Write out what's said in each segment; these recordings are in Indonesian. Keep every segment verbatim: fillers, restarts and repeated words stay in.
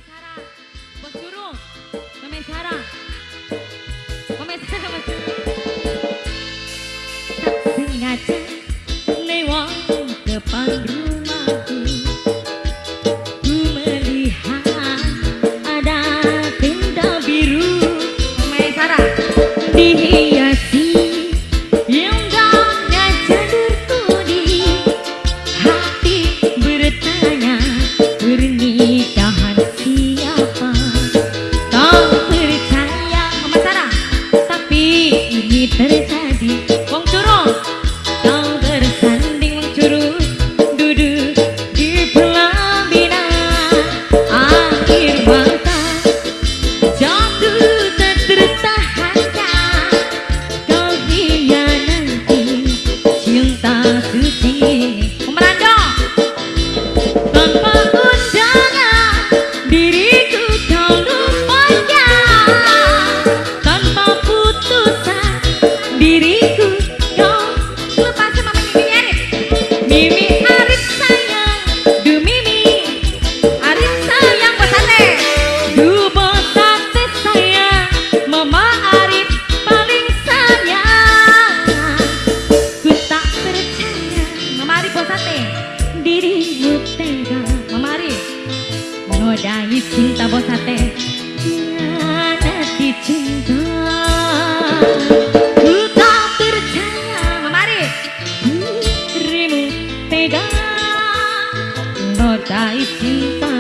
Sarah, Bos Guru, Mama Sarah, Mama Sarah, Bos Guru. Tak sengaja lewat depan rumahku, ku melihat ada tenda biru. Mama Sarah, dihiasi indahnya janur kuning, hati bertanya pernikahan siapa. Kau percaya Mama Sarah, tapi ini terjadi. Wong Curug, kau bersanding Wong Curug, duduk di pelaminan, air mata jatuh tak tertahankan. Kau hianati cinta suci. Pemerando, tanpa undangan diriku kau lupakan, tanpa putusan diriku kau lepas. Sama Mimi Arif, Mimi Arif sayang, du Mimi Arif sayang Bos Sate, du Bos Sate sayang, Mama Arif paling sayang. Ku tak percaya Mama Arif Bos Sate, dirimu tega Mama Arif nodai cinta Bos Sate, hianati cinta. Ku tak percaya Mama Arif, dirimu tega nodai cinta,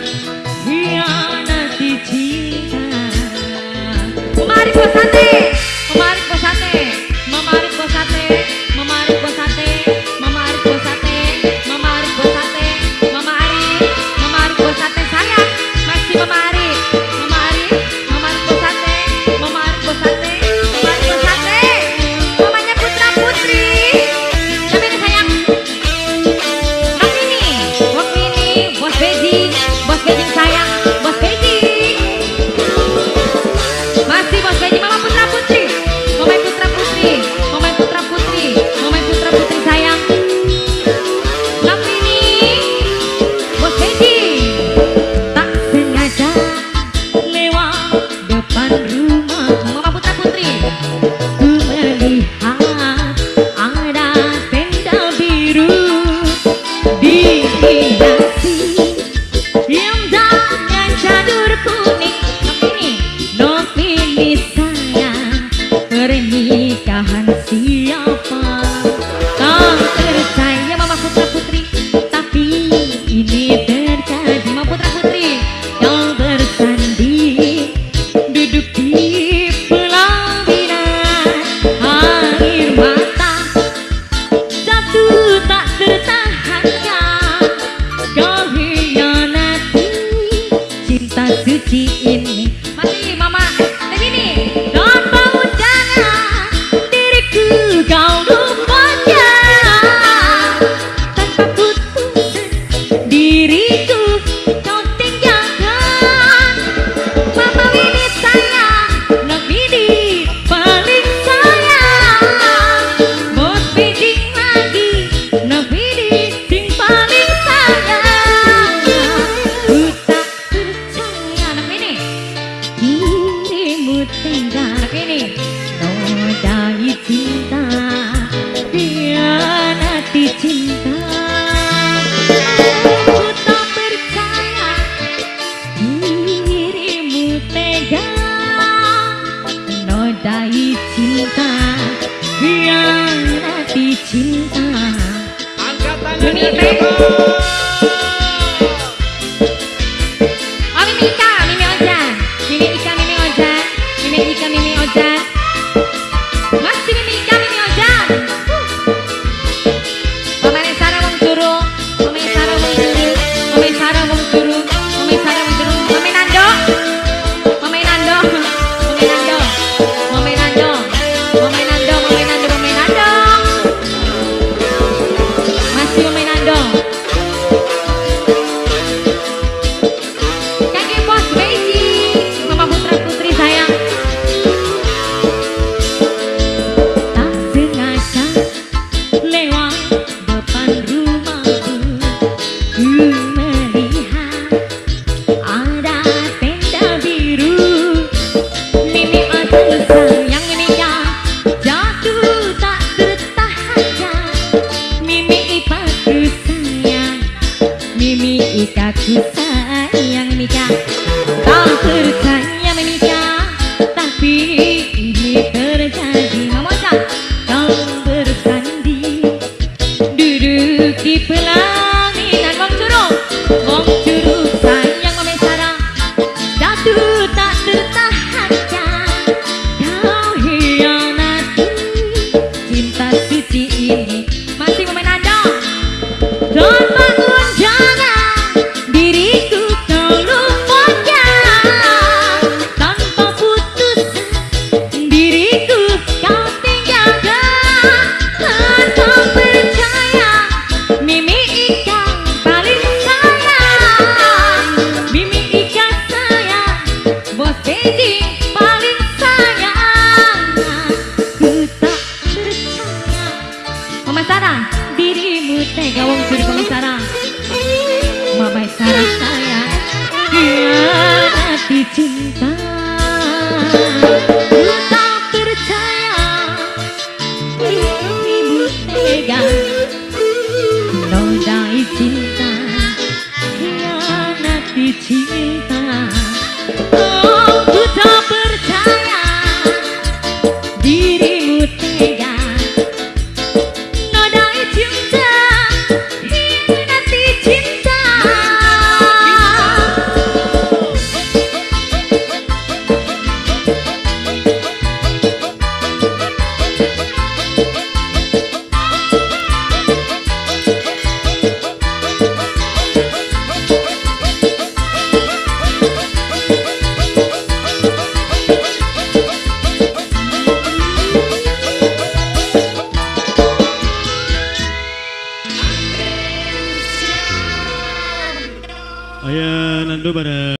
hianati cinta. Mama Arif Bos Sate, Mama Arif Bos Sate, Mama Arif Bos Sate, Mama Arif Bos Sate, Mama Arif Bos Sate, Mama Arif Bos Sate, Mama Arif, Mama Arif Bos Sate sayang, masih Mama Arif, Mama Arif, Mama Arif Bos Sate, Mama Arif Bos Sate, Mama Arif Bos Sate, mamanya putra putri. Siapa ini sayang? Bos Mini, Bos Mini, Bos Beji, Bos Beji sayang, Bos Beji. Masih Bos Beji, Mama putra putri, Mama putra putri, Mama putra putri, Mama putra putri sayang. Bos Mini, Bos Beji. Tak sengaja lewat depan rumah Mama putra putri, ku melihat ada tenda biru, dihiasi indahnya janur kuning. Nopini, Nopini sayang, pernikahan siapa. Kau percaya Mama putra putri, tapi ini terjadi. Mama putra putri, kau bersanding duduk di pelaminan, air mata jatuh tak tertahankan. Kau hianati cinta suci ini. Masih Mama begini, tanpa undangan diriku kau lupakan, tanpa putusan diriku kau tinggalkan. Mama Winnie sayang, Nok Winnie paling sayang, Bos Beji lagi, Nok Winnie sing paling sayang. Ku tak percaya Nok Winnie, dirimu tega. Nok Winnie nodai cinta, hianati cinta. Ku tak percaya dirimu tega nodai cinta, hianati cinta. Angkat tangan Mimi yang Ika, hebat. oh Mimi Ika, Mimi Ojan, Mimi Ika, Mimi Ojan, Mimi Ika, Mimi Ojan. Masih Mimi Ika, Mimi Ojan. Mama Sarah Wong Curug, Mama Sarah Wong Curug, Mama Sarah Wong Curug, Mama Sarah Wong Curug. Mama Nando, Mama Nando, Mama Nando, Mama Nando, Mama Nando, Mama Nando, Mama Nando. Masih Mama Nando. Kakek Bos Beji, Mama putra putri sayang. Tak sengaja lewat depan rumahku, ku melihat ada dibantu bareng.